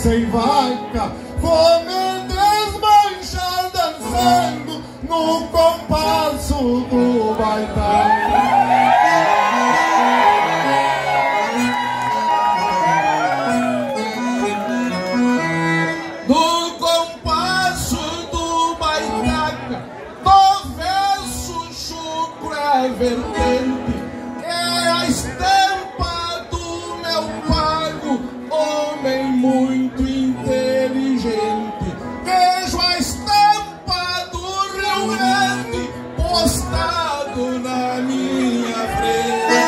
sem vaca, fome desmanchar dançando no compasso do baitaca. No compasso do baitaca, do verso chucro é a vertente, é a estampa do meu pago, homem muito inteligente. Vejo a estampa do Rio Grande postado na minha frente.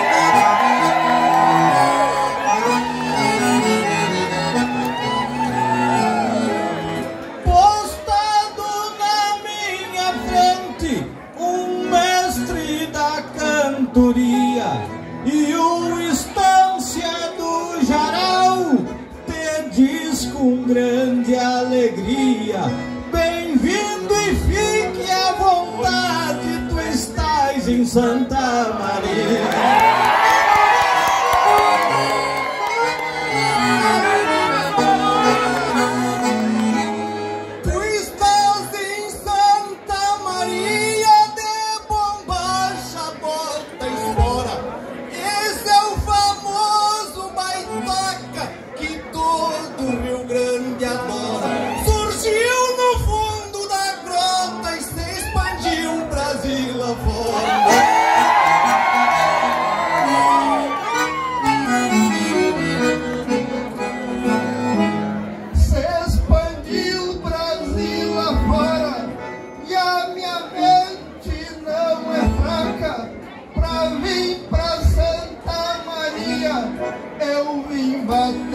Postado na minha frente, um mestre da cantoria e o Estância do Jarau te diz com grande alegria: bem-vindo e fique à vontade, tu estás em Santa Maria. Tu estás em Santa Maria, de bombacha, bota espora. Esse é o famoso baitaca que todo Rio Grande adora. Surgiu no fundo da grota e se expandiu o Brasil afora. Se expandiu o Brasil afora e a minha mente não é fraca. Pra vir pra Santa Maria eu vim bater